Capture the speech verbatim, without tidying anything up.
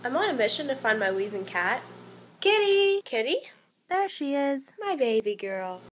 I'm on a mission to find my wheezing cat. Kitty! Kitty? There she is. My baby girl.